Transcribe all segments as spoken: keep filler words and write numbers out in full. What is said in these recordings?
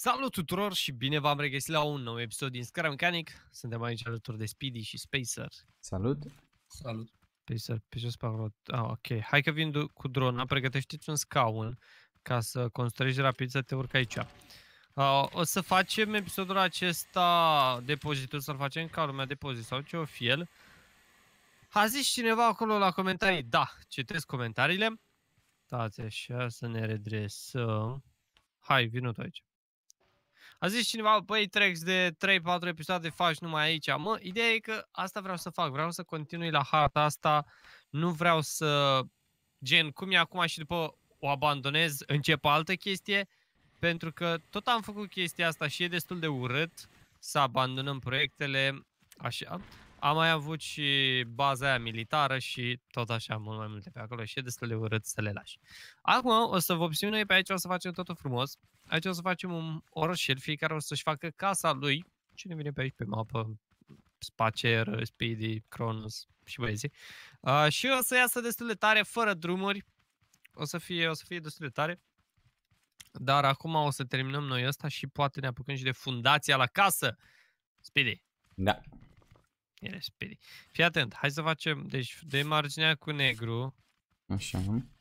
Salut tuturor și bine v-am regăsit la un nou episod din Scara Mechanic. Suntem aici alături de Speedy și Spacer. Salut! Salut! Spacer, pe jos pe acolo. Ah, ok. Hai că vin cu drona, pregătește-ți un scaun ca să construiești rapid să te urci aici. Uh, o să facem episodul acesta depozitul, să-l facem ca lumea depozit sau ce o fi el. A zis cineva acolo la comentarii, da, citesc comentariile. Stați așa să ne redresăm. Hai, vină tu aici. A zis cineva, băi, trec de trei patru episoade, faci numai aici. Mă, ideea e că asta vreau să fac, vreau să continui la harta asta, nu vreau să, gen, cum e acum și după o abandonez, încep altă chestie, pentru că tot am făcut chestia asta și e destul de urât să abandonăm proiectele, așa. Am mai avut și baza aia militară și tot așa, mult mai multe pe acolo și e destul de urât să le lași. Acum o să vopsim noi pe aici, o să facem totul frumos. Aici o să facem un orășel, fiecare o să-și facă casa lui. Cine vine pe aici pe mapă? Spacer, Speedy, Cronos și băieții. Uh, și o să iasă destul de tare, fără drumuri. O să fie, o să fie destul de tare. Dar acum o să terminăm noi ăsta și poate ne apucăm și de fundația la casă. Speedy. Da. Ele Speedy. Fii atent, hai să facem, deci de marginea cu negru. Așa.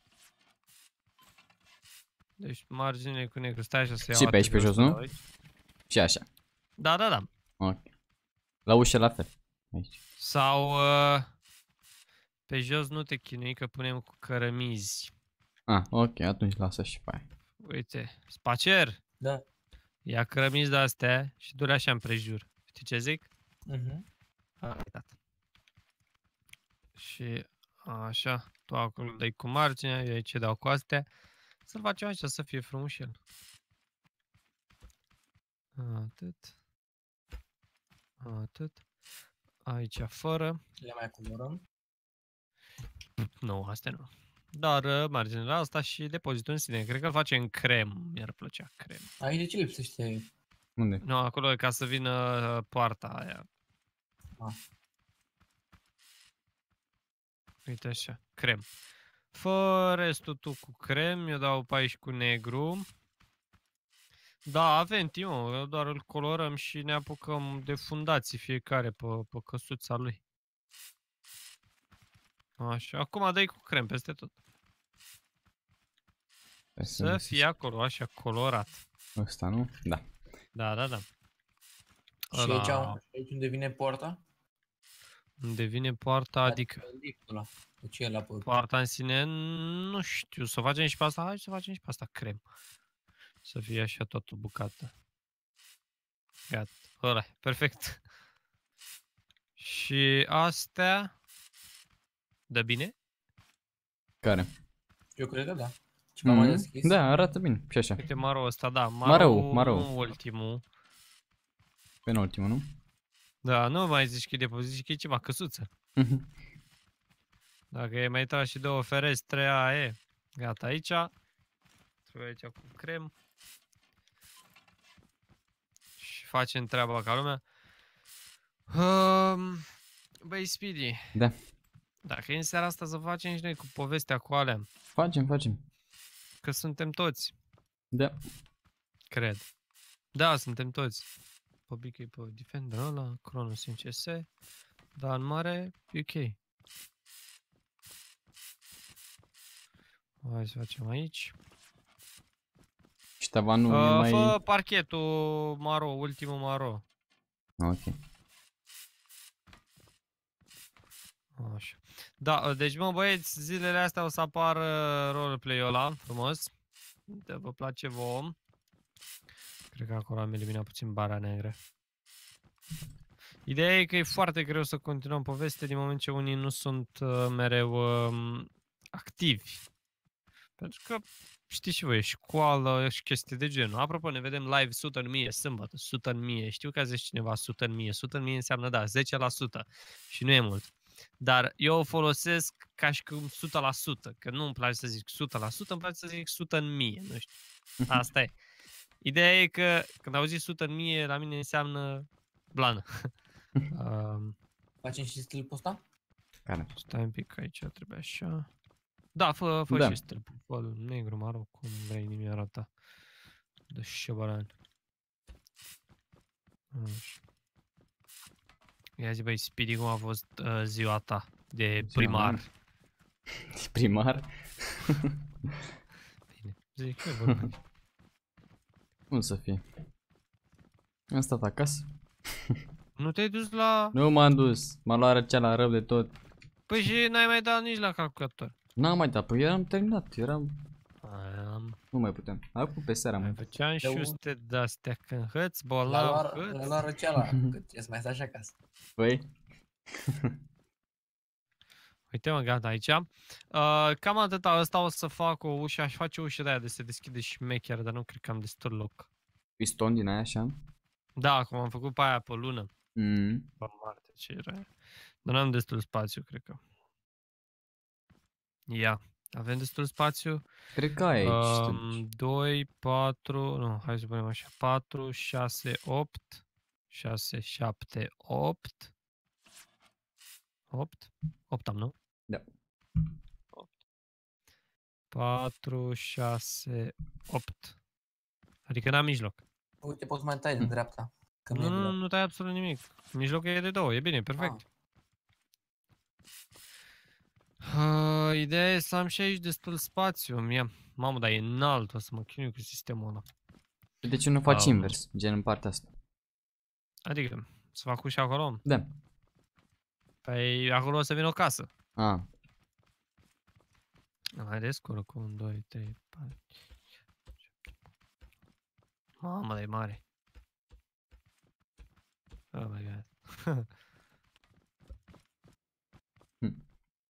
Deci marginile cu negru, stai așa să iau. Și pe aici pe jos, nu? Aici. Și așa. Da, da, da. Ok. La ușă la fel. Aici. Sau uh, pe jos nu te chinui că punem cu cărămizi. Ah, ok, atunci lasă și pe aia. Uite, Spacer. Da. Ia cărămizi de astea și du-le așa împrejur. Știi ce zic? Mhm. Uh-huh. Uitat. Și așa, tu acolo dai cu marginea, eu aici dau cu astea. Să-l facem așa să fie frumușel. Atât. Atât. Aici fără. Le mai colorăm? Nu, astea nu. Dar marginea asta și depozitul în sine. Cred că îl face în crem. Mi-ar plăcea crem. Aici de ce lipsește? Unde? Nu, acolo e ca să vină poarta aia. Ah. Uite așa, crem. Fă restul tu cu crem, eu dau pe aici cu negru. Da, avem timp, doar îl colorăm și ne apucăm de fundații fiecare pe, pe căsuța lui. Așa, acum dai cu crem peste tot. Să fie acolo, așa, colorat. Ăsta, nu? Da. Da, da, da. Și Ăla... aici, aici unde vine poarta? Unde vine poarta, adică... Ăla. De ce e la poarta? Poarta în sine, nu știu, să facem și pe asta, hai să facem și pe asta crem. Să fie așa tot o bucată. Gata, ăla, perfect. Și astea... Dă bine? Care? Eu cred că da. Ce m-am mai deschis? Da, arată bine. Și așa. Uite marou ăsta, da. Marou, marou. Nu ultimul. Penultimul, nu? Da, nu mai zici că e depozit, zici că e ceva căsuță. Dacă e mai tras și două ferestre, a, e. Gata, aici. Trebuie aici cu crem. Și facem treaba ca lumea. Um, băi, Speedy. Da. Dacă e în seara asta să facem și noi cu povestea cu alea. Facem, facem. Că suntem toți. Da. Cred. Da, suntem toți. Pe Big pe Defender ăla, Cronos în C S, dar în mare, U K. Hai să facem aici. Și tavanul uh, e mai... Fă parchetul maro, ultimul maro. Ok. Așa. Da, deci mă băieți, zilele astea o să apară roleplay-ul ăla, frumos. De vă place vouă. Cred că acolo am eliminat puțin bara neagră. Ideea e că e foarte greu să continuăm povestea din moment ce unii nu sunt uh, mereu uh, activi. Pentru că știți și voi, școală și chestii de genul. Apropo, ne vedem live o sută în mie, sâmbătă, o sută în mie. Știu că a zis cineva o sută în mie. o sută în mie înseamnă, da, zece la sută. Și nu e mult. Dar eu o folosesc ca și cum o sută la sută. Că nu îmi place să zic o sută la sută, îmi place să zic o sută în mie. Nu știu. Asta e. Ideea e că când auzi o sută în mie, la mine înseamnă blană. um, Facem și stilul ăsta? Care? Stai un pic, aici trebuie așa. Da, fă, fă Da. și stâlpul. Fă negru, maro, cum vrei, nimic arată. De șobalan. Nu știu. Ia zi, băi, Speedy, cum a fost uh, ziua ta de Ziua primar? mea? Primar? Bine, zic, ce vorbești? Cum să fie? Am stat acasă. Nu te-ai dus la... Nu m-am dus. M-a luat răceala rău de tot. Păi și n-ai mai dat nici la calculator. N-am mai dat, păi eram terminat, eram... Am... Nu mai putem. Acum pe seara, Mai mă. făceam și un- uste de-astea când hăț, La bolnav, luat, hăț. la luat răceala, că ce mai stai așa acasă. Păi? Uite mă, gata aici. Uh, cam atâta, ăsta o să fac o ușă, aș face o ușă de aia de se deschide șmecher, dar nu cred că am destul loc. Piston din aia așa? Da, cum am făcut pe aia pe lună. Mm. Pe Marte, ce era aia. Dar n-am destul spațiu, cred că. Ia, avem destul spațiu. Cred că ai aici. Um, doi, patru, nu, hai să punem așa, patru, șase, opt, șase, șapte, opt, opt, opt am, nu? Da. opt. patru, șase, opt. Adică n-am mijloc. Uite, poți mai tai din dreapta. Că Nu, e nu, nu, dreapta. nu tai absolut nimic. Mijlocul e de două, e bine, perfect. Uh, ideea e să am și aici destul spațiu. Mie. Mamă, dar e înalt, o să mă chinui cu sistemul ăla. De ce nu faci Um. invers? Gen în partea asta. Adică, să fac ușa acolo? Da. Păi acolo o să vină o casă. Ah. Mai descurc cu unu, doi, trei, patru. Mamă, dar e mare. Oh my god. Hm.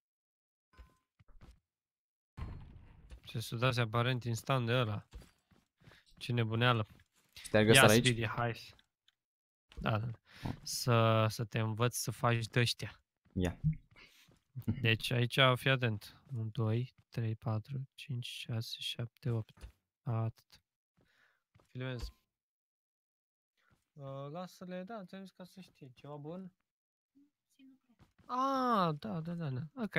Ce sudase aparent instant de ăla. Ce nebuneală. Șterg ăsta Ia, aici? Speedy, hai. Da, da. Să, să te învăț să faci de-ăștia. Ia. Deci aici, fii atent. unu, doi, trei, patru, cinci, șase, șapte, opt. Atât. Filmez. Uh, lasă-le, da, ți-am zis ca să știi. Ceva bun? Ah, da, da, da, da. Ok.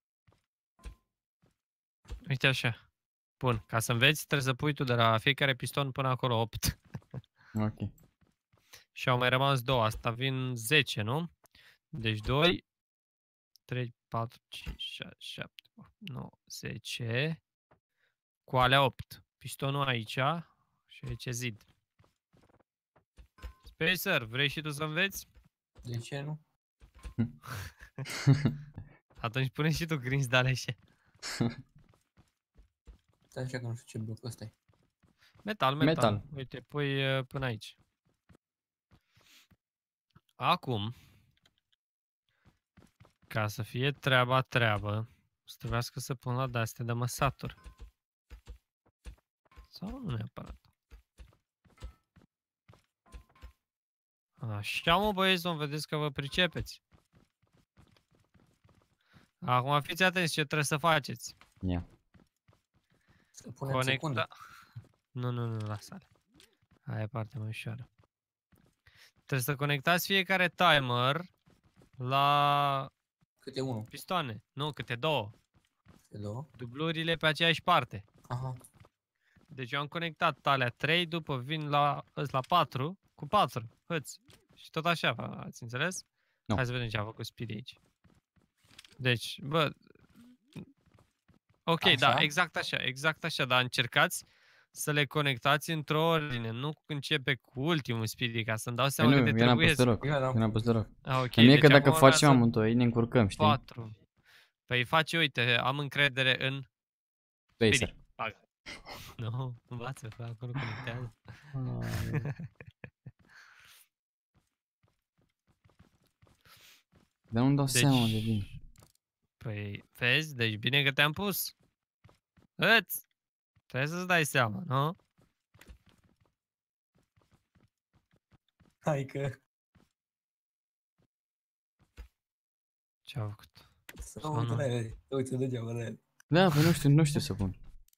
Uite așa. Bun, ca să înveți trebuie să pui tu de la fiecare piston până acolo opt. Ok. Și au mai rămas două, asta vin zece, nu? Deci doi, trei, patru, cinci, șase, șapte, opt, nouă, zece. Cu alea opt. Pistonul aici și aici zid. Spacer, vrei și tu să înveți? De ce nu? Atunci pune și tu grinzi de alea așa. Stai așa că nu știu ce bloc ăsta e. Metal, metal, Metal. Uite, pui uh, până aici. Acum, ca să fie treaba treabă, o să trebuiască să pun la de-astea de măsaturi. Sau nu neapărat. Așa, mă băieți, vom vedeți că vă pricepeți. Acum fiți atenți ce trebuie să faceți. Ia. Să punem secunde. Conecta... Nu, nu, nu, lasă-le. Aia e partea mai ușoară. Trebuie să conectați fiecare timer la Câte unul? pistoane. Nu, câte două. Câte două? Dublurile pe aceeași parte. Aha. Deci eu am conectat alea trei, după vin la, la patru, cu patru, hăți. Și tot așa, ați înțeles? Nu. Hai să vedem ce a făcut Speedy aici. Deci, bă... Ok, Așa? da, exact așa, exact așa, dar încercați să le conectați într-o ordine, nu începe cu ultimul Speedy, ca să-mi dau Păi seama nu, că te eu n-am pus trebuie. deloc. Eu Eu n-am pus deloc. Ah, ok, Mie deci că dacă acum facem avea să amândoi, ne încurcăm, știi? patru. Păi face, uite, am încredere în Spacer. Speedy. Bagă. Nu, învață, fă acolo conectează. Dar nu-mi dau Deci- seama de vin. Păi, vezi, deci bine că te-am pus. Îți! Trebuie să-ți dai seama, nu? Hai că... Ce-a făcut? Să Sau uite nu? la ele. Uite degeaba la ele. Da, păi nu știu, nu știu să pun.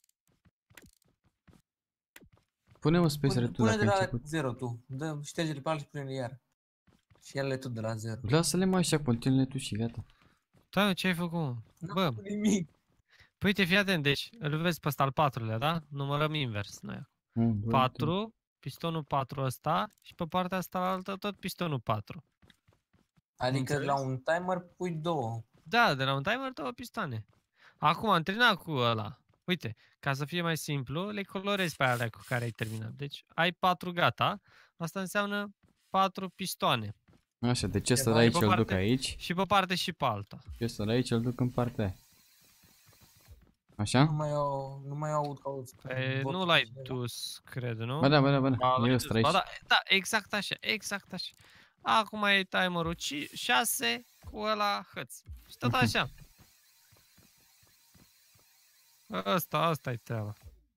Pune-mă spacer tu Pune dacă de ai la început. zero tu. Dă, șterge-le pe alea și pune-le iar. Și ia-le tot de la zero. Lasă-le mai așa, continue tu și gata. Da, ce ai făcut? Nu Bă, am făcut nimic. păi uite, fii atent, deci îl vezi pe ăsta al patrulea, da? Numărăm invers noi. unu, doi, trei. patru, pistonul patru ăsta și pe partea asta la altă tot pistonul patru. Adică Înțeles? la un timer pui două. Da, de la un timer două pistoane. Acum am terminat cu ăla. Uite, ca să fie mai simplu, le colorezi pe alea cu care ai terminat. Deci ai patru gata, asta înseamnă patru pistoane. Așa, deci ăsta de mai aici pe îl duc parte- aici. Și pe parte și pe alta. Și ăsta de aici îl duc în partea aia. Nu Așa? mai au, nu mai aud că auzi. Pe, votul nu l-ai cineva. dus, cred, nu? Ba da, ba da, ba da. Ba, E l-ai ăsta dus, aici. ba da, da, exact așa, exact așa. Acum e timerul șase cu ăla hăț. Și tot așa. Asta, asta e treaba.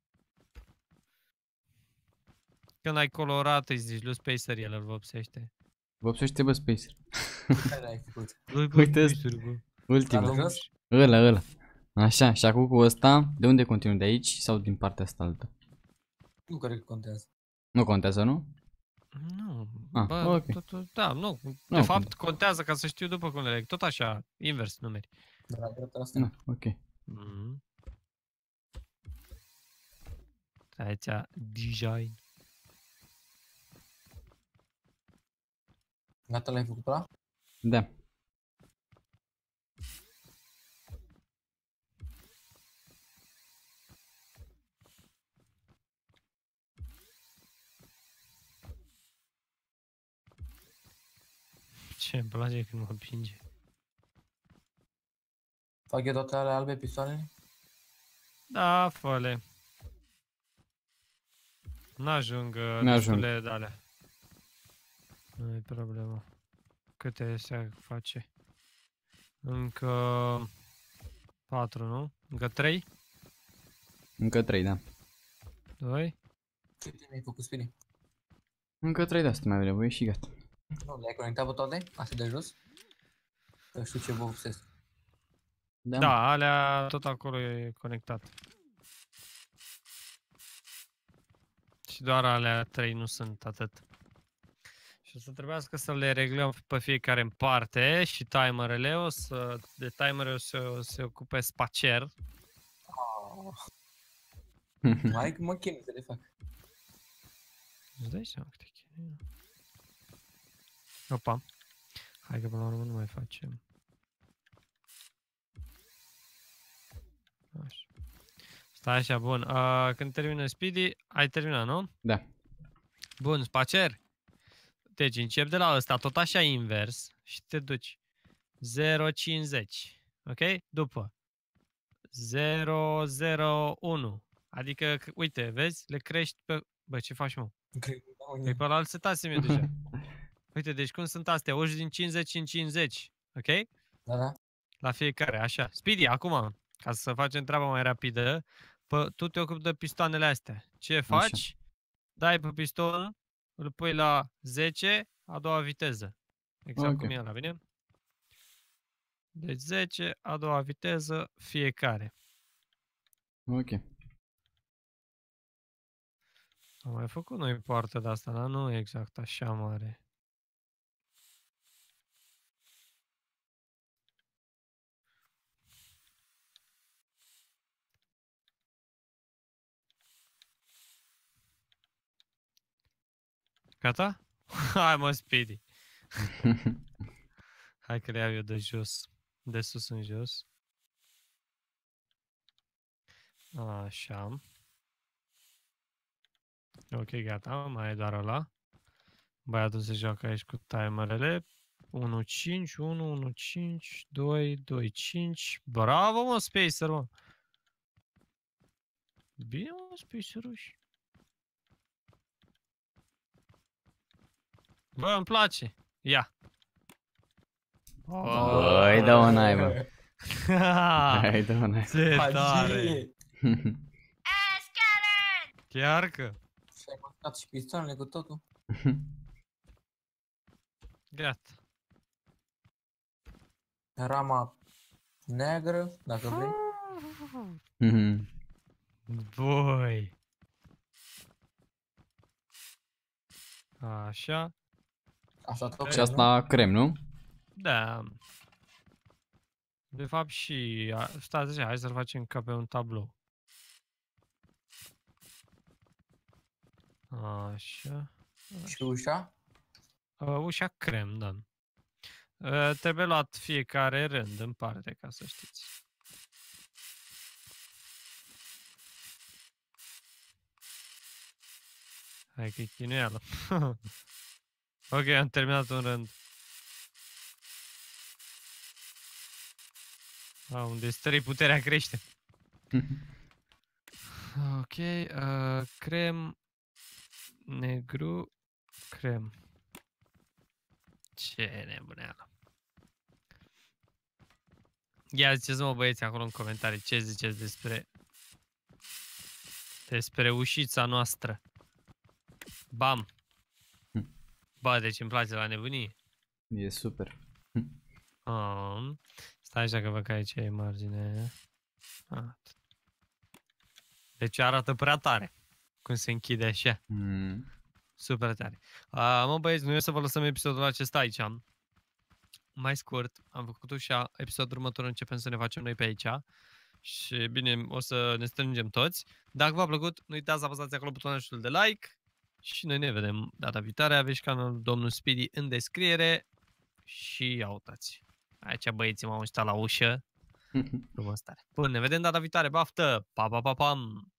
Când ai colorat, îi zici lui Spacer, el îl vopsește. Vopsește, bă, Spacer. Care ai făcut? Băi, bă, Uite ăsta. Spacer, bă. Ultima. L-am jos? Ăla, ăla. Așa, și acum cu ăsta, de unde continui? De aici sau din partea asta altă? Nu cred că contează. Nu contează, nu? Nu, Ah, bă, ok. tot, tot, da, nu. De Nu fapt, contează ca să știu după cum le leg. Tot așa, invers numeri. De la dreapta asta. Da, ok. Mhm. Aici, design. Gata, l-ai făcut pe ăla? Da. Ce îmi place când mă împinge. Fac eu toate alea albe pistoanele? Da, fă-le. N-ajung uh, N-ajung. destule de alea. Nu e problemă. Câte se face? Încă patru, nu? Încă trei? Încă trei, da. doi? Câte mi-ai făcut, Spini? Încă trei de astea mai avem nevoie și gata. Nu, le-ai conectat pe toate? Astea de jos? Că știu ce vă obsesc. Da, Da, mă. alea tot acolo e conectat. Și doar alea trei nu sunt atât. Și o să trebuiască să le reglăm pe fiecare în parte și timerele o să, de timerele o să o să se ocupe Spacer. Mai că mă chem să le fac. Îți dai seama câte chestii. Opa. Hai că până la urmă nu mai facem. Așa. Stai așa, bun. Uh, când termină Speedy, ai terminat, nu? Da. Bun, Spacer. Deci încep de la ăsta, tot așa invers și te duci zero cincizeci, ok? După zero zero unu. Adică, c- uite, vezi? Le crești pe... Bă, ce faci, mă? Cred că dau Păi în pe ăla îl setasem eu deja. Uite, deci cum sunt astea? Urci din cincizeci în cincizeci, ok? Da, da. La fiecare, așa. Speedy, acum, ca să facem treaba mai rapidă, pă, tu te ocupi de pistoanele astea. Ce faci? Dai pe piston, îl pui la zece, a doua viteză. Exact Ok. cum e ăla, bine? Deci zece, a doua viteză, fiecare. Ok. Am mai făcut noi poartă de asta, dar nu exact așa mare. Gata? Hai mă, Speedy. Hai că le iau eu de jos. De sus în jos. Așa. Ok, gata. Mai e doar ăla. Băiatul se joacă aici cu timerele. unu cinci, unu, unu cinci, doi, doi cinci. Bravo, mă, Spacer, mă. Bine, mă, Spacer-uși. Bă, îmi place. Ia. Băi, dă-o naiba. Hai, dă-o naiba. Ce tare. Magie! Chiar că. Și ai marcat și pistoanele cu totul. Gata. Rama neagră, dacă vrei. Boi. Așa. Asta tot Și asta crem, nu? Da. De fapt și... a- Stați așa, hai să-l facem ca pe un tablou. Așa. Și ușa? Uh, ușa crem, da. Uh, trebuie luat fiecare rând în parte, ca să știți. Hai că e chinuială. Ok, am terminat un rând. A, unde stări puterea crește. Ok, uh, crem, negru, crem. Ce nebuneală. Ia ziceți-mă băieți acolo în comentarii ce ziceți despre despre ușița noastră. Bam. Bă, deci îmi place la nebunie. E super. Um, stai așa că văd că aici e margine. Atât. Deci arată prea tare. Cum se închide așa. Mm. Super tare. Uh, mă băieți, noi o să vă lăsăm episodul acesta aici. Mai scurt, am făcut și episodul următor, începem să ne facem noi pe aici. Și bine, o să ne strângem toți. Dacă v-a plăcut, nu uitați să apăsați acolo butonul de like. Și noi ne vedem data viitoare. Aveți canalul domnul Speedy în descriere. Și ia uitați. Aici băieții m-au stat la ușă. Frumos tare. Bun, ne vedem data viitoare. Baftă! Pa, pa, pa, pam!